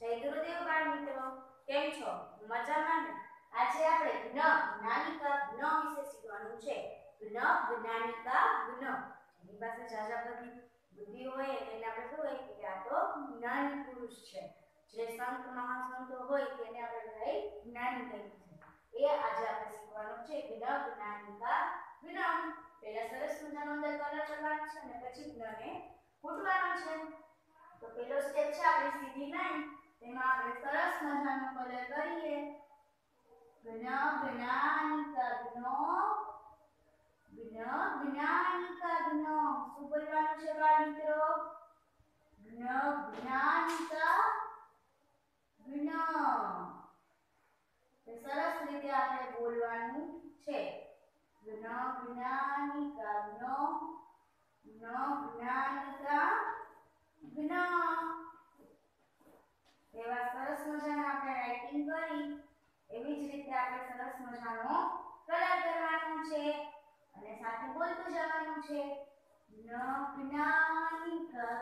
જય ગુરુદેવ બાળ મિત્રો, કેમ છો? મજામાં ને? આજે આપણે જ્ઞાનિકા જ્ઞ વિશે શીખવાનું છે. જ્ઞાનિકા જ્ઞ. જેની પાસે જાજા બધી બુદ્ધિ હોય એને આપણે શું હોય કે આ તો જ્ઞાની પુરુષ છે. જે સંત મહાસંતો હોય તેને આપણે જ્ઞાની કહીએ છીએ. એ આજે આપણે શીખવાનું છે. જ્ઞાનિકા જ્ઞ. પહેલા સરસ મજાનો અંદર કલર કરવાનો છે અને પછી જ્ઞને ફૂટવાનો છે. તો પહેલો સ્ટેપ છે આપણી સીધી લાઈન, તેમાં આપણે સરસ મજાનો કલર કરીએ. જ્ઞાનિકા જ્ઞ. શું બોલવાનું છે બાળ મિત્રો? જ્ઞાનિકા જ્ઞ. સરસ રીતે આપણે બોલવાનું છે. જ્ઞાનિકા જ્ઞાનિકા જ્ઞ. એવા સરસ મજાના આપણે રાઇટિંગ કરી, એવી જ રીતે આપણે સરસ મજાનો કલર કરવાનો છે અને સાથે બોલતું જવાનું છે. જ્ઞાનિકા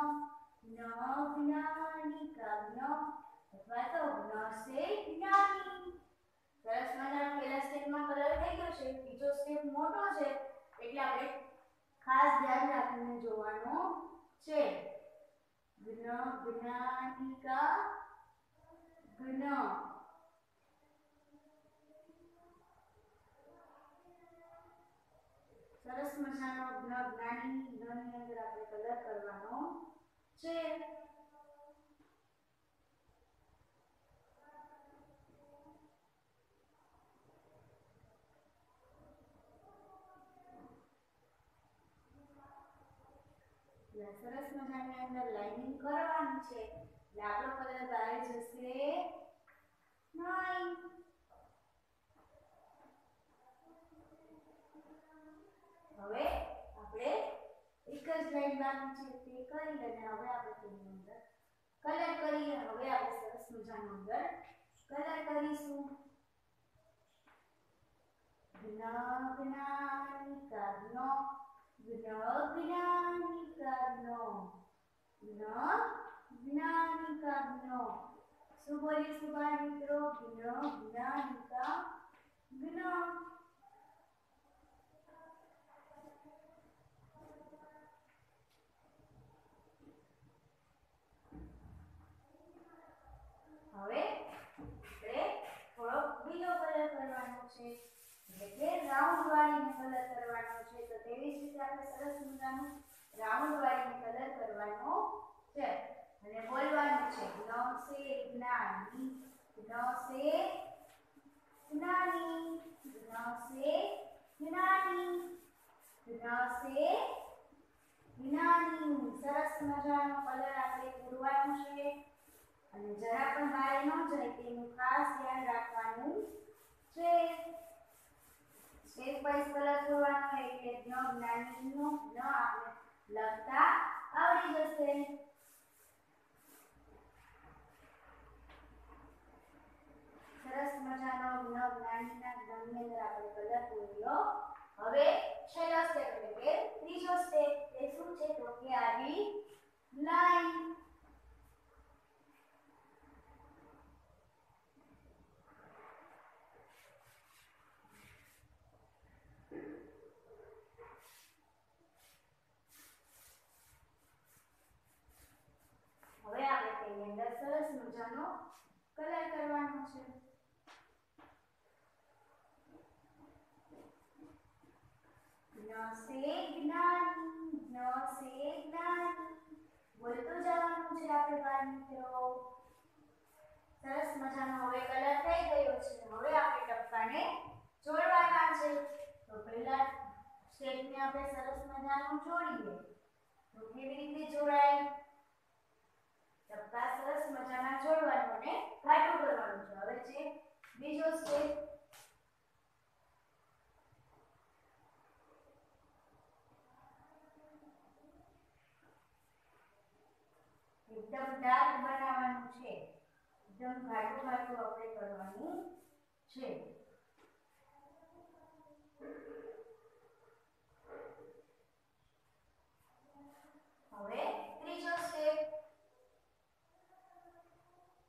જ્ઞ અથવા તો જ્ઞ સે જ્ઞાની. સરસ મજાનો પહેલા સ્ટેપમાં કલર થઈ ગયો છે. બીજો સ્ટેપ મોટો છે એટલે આપણે ખાસ ધ્યાન રાખીને જોવાનો છે. જ્ઞાનિકા જ્ઞ. સરસ મજાનો જ્ઞાની જ્ઞની અંદર આપણે કલર કરવાનો છે. સરસ મજાની અંદર લાઇનિંગ કરવાની છે એટલે આપણો કલર બહાર જશે નહીં. હવે આપણે એક જ લાઈન બાકી છે તે કરી અને હવે આપણે તેની અંદર કલર કરીએ. હવે આપણે સરસ મજાનો અંદર કલર કરીશું. જ્ઞાનિકા જ્ઞાનિકા જ્ઞ. શું બોલીશું બાળ મિત્રો? જ્ઞાનિકા જ્ઞ. હવે આપણે થોડો બીજો કલર કરવાનો છે, એટલે રાઉન્ડ વાળીને કલર કરવાનો છે. તો તેવી જ રીતે આપણે સરસ મજાનું રાઉન્ડ વાળીને કલર કરવાનો છે અને બોલવાનું છે જ્ઞ સે જ્ઞાની, જ્ઞ સે જ્ઞાની, જ્ઞ સે જ્ઞાની, જ્ઞ સે જ્ઞાની. સરસ મજાનો કલર આપણે પૂરવાનો છે અને જરા પણ બહાર ન જાય તેનું ખાસ ધ્યાન રાખવાનું છે. સ્ટેપ વાઇઝ કલર કરવાનો એટલે જ્ઞાનીનો જ્ઞ આપણે લખતા આવડી જશે. સરસ મજાનો જ્ઞાનીના જ્ઞની અંદર આપણે કલર પૂર્યો. હવે છેલ્લો સ્ટેપ એટલે કે ત્રીજો સ્ટેપ એ શું છે તો કે આવી લાઈન. હવે આપણે તેની અંદર સરસ મજાનો કલર કરવાનો છે. જ્ઞ સે જ્ઞાની, જ્ઞ સે જ્ઞાની. બોલતું જવાનું છે આપણે બાળ મિત્રો. સરસ મજાનો હવે કલર થઈ ગયો છે. હવે આપણે ટપકાને જોડવાના છે. તો પહેલા સ્ટેપને આપણે સરસ મજાનું જોડીએ. તો કેવી રીતે જોડાય? ટપકા સરસ મજાના જોડવાનું અને ઘાટું કરવાનું છે. હવે છે બીજો સ્ટેપ. એકદમ ડાર્ક બનાવવાનું છે, એકદમ ઘાટું ઘાટું આપણે કરવાનું છે. હવે ત્રીજો સ્ટેપ.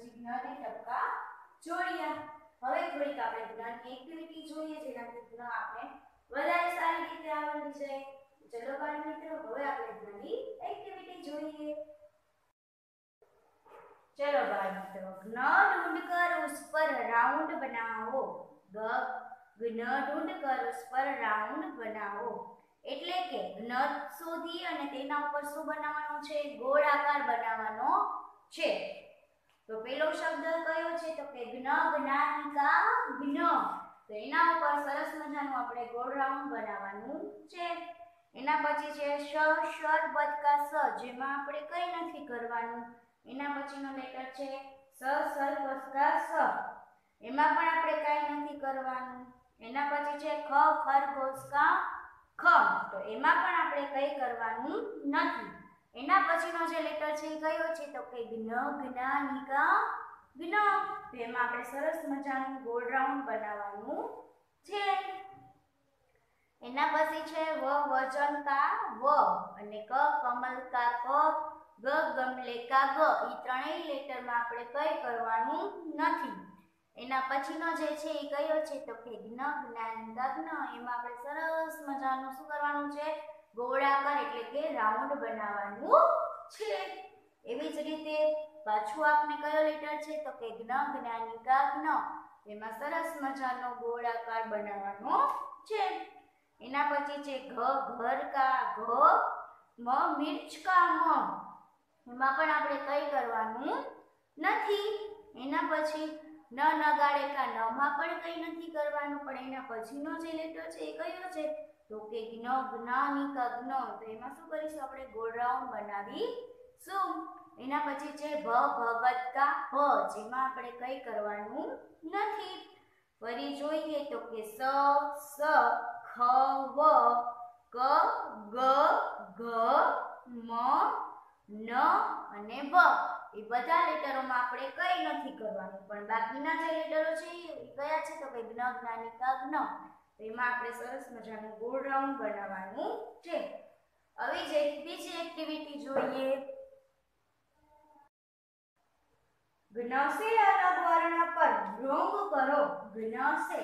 પછી જ્ઞને ટપકા જોડ્યા. હવે થોડીક આપણે જ્ઞની એક્ટિવિટી જોઈએ જેનાથી જ્ઞ આપણે વધારે સારી રીતે આવડી જાય. ચલો બાળ મિત્રો હવે આપણે જ્ઞની એક્ટિવિટી જોઈએ. चलो बाल मित्रों घ ढूंढ कर उस पर राउंड बनाओ. घ ढूंढ कर उस पर राउंड बनाओ એટલે કે ઘ શોધી અને તેના ઉપર શું બનાવવાનું છે? ગોળાકાર બનાવવાનો છે. તો પેલો શબ્દ કયો છે? તો કે જ્ઞ જ્ઞાનિકા જ્ઞ. તો એના ઉપર સરસ મજાનું આપણે ગોળ રાઉન્ડ બનાવવાનું છે. એના પછી છે શ શર બદકા સ, જેમાં આપણે કઈ નથી કરવાનું. એના પછીનો લેટર છે સ સર કસકા સ, એમાં પણ આપણે કાઈ નથી કરવાનું. એના પછી છે ખ ખરગોશકા ખ, તો એમાં પણ આપણે કઈ કરવાનું નથી. એના પછીનો જે લેટર છે એ કયો છે? તો કે જ્ઞ જ્ઞાનિકા જ્ઞ. તો એમાં આપણે સરસ મજાનું ગોળ રાઉન્ડ બનાવવાનું છે. એના પછી છે વ વજન કા વ અને ક કમલ કા ક, ગ ગમલે કા ગ. એ ત્રણેય લેટરમાં આપણે કઈ કરવાનું નથી. એના પછીનો જે છે એ કયો છે? તો કે જ્ઞ જ્ઞાનિકા જ્ઞ. એમાં આપણે સરસ મજાનું શું કરવાનું છે? ગોળાકાર એટલે કે રાઉન્ડ બનાવવાનું છે. એવી જ રીતે પાછું આપણે કયો લેટર છે? તો કે જ્ઞ જ્ઞાનિકા જ્ઞ. એમાં સરસ મજાનો ગોળાકાર બનાવવાનો છે. એના પછી છે ઘ ઘર કા ઘ, મ મિર્ચ કા મ. એમાં પણ આપણે કઈ કરવાનું નથી. એના પછી ન નગાડે કા ન, માં પણ કઈ નથી કરવાનું. પણ એના પછીનો જે લેટર છે એ કયો છે? તો કે જ્ઞ જ્ઞાનિકા જ્ઞ. તો એમાં શું કરીશું? આપણે ગોળ રાઉન્ડ બનાવીશું. એના પછી છે ભ ભગત કા ભ, જેમાં આપણે કઈ કરવાનું નથી. ફરી જોઈએ તો કે સ સ ખ વ ક ગ ઘ મ ન અને બ. એ બધા લેટરોમાં આપણે કઈ નથી કરવાનું. પણ બાકીના જે લેટરો છે એ કયા છે? તો કે જ્ઞ જ્ઞાનિકા જ્ઞ. એમાં આપણે સરસ મજાનું ગોળ રાઉન્ડ બનાવવાનું છે. હવે જે બીજી એક્ટિવિટી જોઈએ. જ્ઞ से अलग वर्ण पर रोंग करो. ज्ञ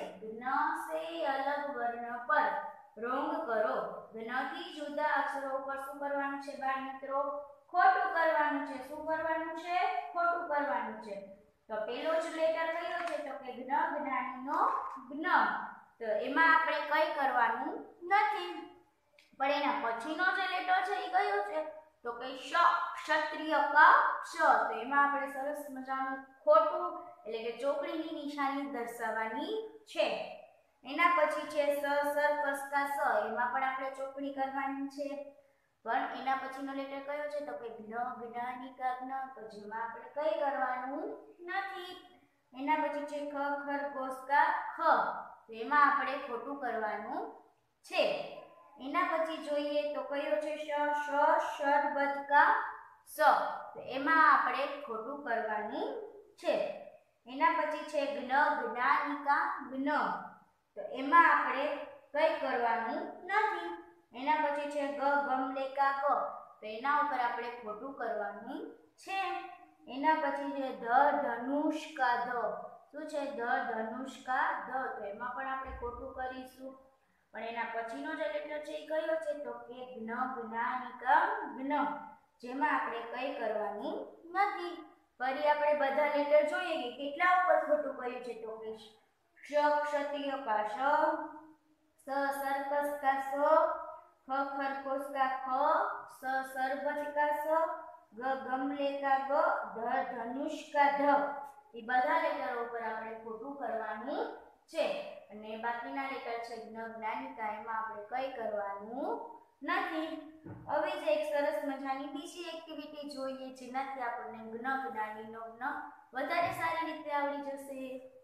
से अलग वर्ण पर रोंग करो. જ્ઞ થી જુદા અક્ષરો ઉપર શું કરવાનું છે બાળ મિત્રો? ખોટું કરવાનું છે. શું કરવાનું છે? ખોટું કરવાનું છે. તો પેલો જ લેટર કયો છે? તો કે જ્ઞ જ્ઞાનીનો જ્ઞ. તો એમાં આપણે કઈ કરવાનું નથી. પણ એના પછીનો જે લેટર છે એ કયો છે? તો કે શ ક્ષત્રિય કા ક્ષ. તો એમાં આપણે સરસ મજાનું ખોટું એટલે કે ચોકડીની નિશાની દર્શાવવાની છે. એના પછી છે સ સર કસકા સ, એમાં પણ આપણે ચોકડી કરવાની છે. પણ એના પછીનો લેટર કયો છે? તો કે જ્ઞ જ્ઞાનિકા જ્ઞ. તો જેમાં આપણે કઈ કરવાનું નથી. એના પછી છે ખ ખરગોશકા ખ. તો એમાં આપણે ખોટું કરવાનું છે. એના પછી જોઈએ તો કયો છે? શ શરબત કા સ. તો એમાં આપણે ખોટું કરવાનું છે. એના પછી છે જ્ઞ જ્ઞાનિકા જ્ઞ. તો એમાં આપણે કઈ કરવાનું નથી. એના પછી છે ગ ગમલે કા ગ. તો એના ઉપર આપણે ખોટું કરવાનું છે. એના પછી છે ધ ધનુષ કા ધ. શું છે? ધ ધનુષ કા ધ. તો એમાં પણ આપણે ખોટું કરીશું. પણ એના પછીનો જે લેટર છે એ કયો છે? તો કે જ્ઞ જ્ઞાનિકા જ્ઞ. જેમાં આપણે કઈ કરવાનું નથી. ફરી આપણે બધા લેટર જોઈએ કે કેટલા ઉપર ખોટું કર્યું છે. તો કે ક્ષ ક્ષત્રિય કા શ, સ સર્કસ કા સ, ખ ખરગોશ કા ખ, સ સરબત કા સ, ગ ગમલે કા ગ, ધ ધનુષ કા ધ. એ બધા લેટરો ઉપર આપણે ખોટું કરવાનું છે. અને બાકીના લેટર છે જ્ઞ જ્ઞાનિકા, એમાં આપણે કઈ કરવાનું નથી. હવે જે એક સરસ મજાની બીજી એક્ટિવિટી જોઈએ જેનાથી આપણને જ્ઞ જ્ઞાનીનો જ્ઞ વધારે સારી રીતે આવડી જશે.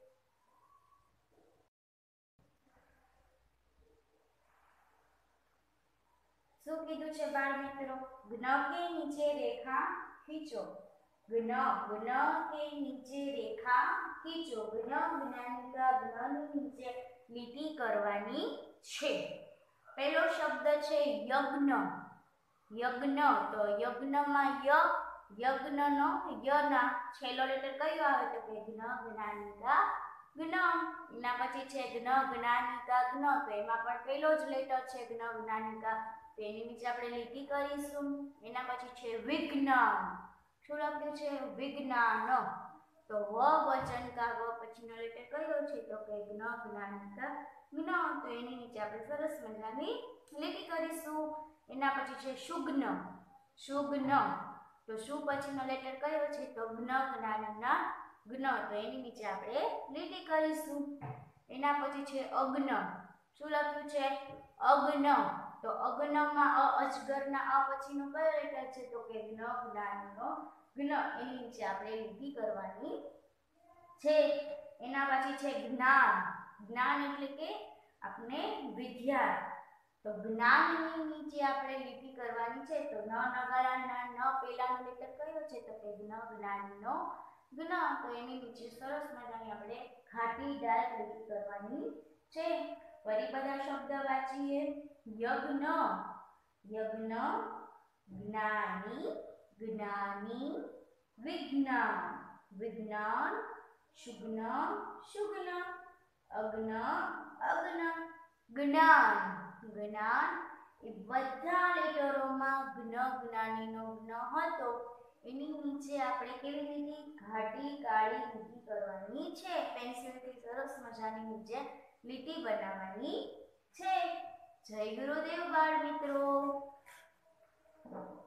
શું કીધું છે બાળ મિત્રો? જ્ઞ કે નીચે રેખા ખીંચો. જ્ઞ જ્ઞ કે નીચે રેખા ખીંચો. જ્ઞ જ્ઞાનિકા જ્ઞની નીચે લીટી કરવાની છે. પહેલો શબ્દ છે યજ્ઞ. યજ્ઞ. તો યજ્ઞમાં ય યજ્ઞનો યના છેલ્લો લેટર કયો આવે તો કે જ્ઞ જ્ઞાનિકા જ્ઞ. એના પછી છે જ્ઞ જ્ઞાનિકા જ્ઞ, તો એમાં પણ પહેલો જ લેટર છે જ્ઞ જ્ઞાનિકા, તો એની નીચે આપણે લીટી કરીશું. એના પછી છે વિજ્ઞાન. શું લખ્યું છે? વિજ્ઞાન. તો વ વચન કા વ પછીનો લેટર કયો છે તો કે જ્ઞ જ્ઞાનિકા જ્ઞ, તો એની નીચે આપણે સરસ મજાની લીટી કરીશું. એના પછી છે સુગ્ન. સુગ્ન, તો શું પછીનો લેટર કયો છે તો જ્ઞ જ્ઞાનના જ્ઞ, તો એની નીચે આપણે લીટી કરીશું. એના પછી છે અગ્ન. શું લખ્યું છે? અગ્ન. તો અગ્નમાં અજગરના અ પછીનો કયો લેટર છે તો કે જ્ઞ જ્ઞાનનો જ્ઞ, એની નીચે આપણે લીટી કરવાની છે. એના પછી છે જ્ઞાન. જ્ઞાન એટલે કે આપણે વિદ્યા, તો જ્ઞાનની નીચે આપણે લીટી કરવાની છે. તો ન નગારાના ન પહેલાનો લેટર કયો છે તો કે જ્ઞ જ્ઞાનનો જ્ઞ, તો એની નીચે સરસ મજાની આપણે ઘાટીદાર લીટી કરવાની છે. ફરી બધા શબ્દ વાંચીએ. યજ્ઞ, યજ્ઞ, જ્ઞાની, જ્ઞાની, વિજ્ઞાન, વિજ્ઞાન, સુગ્ન, સુગ્ન, અગ્ન, અગ્ન, જ્ઞાન, જ્ઞાન. એ બધા લેટરોમાં જ્ઞ જ્ઞાનીનો જ્ઞ હતો, એની નીચે આપણે કેવી રીતે ઘાટી કાળી લીટી કરવાની છે. પેન્સિલથી સરસ મજાની નીચે લીટી બનાવવાની છે. જય ગુરુદેવ બાળ મિત્રો.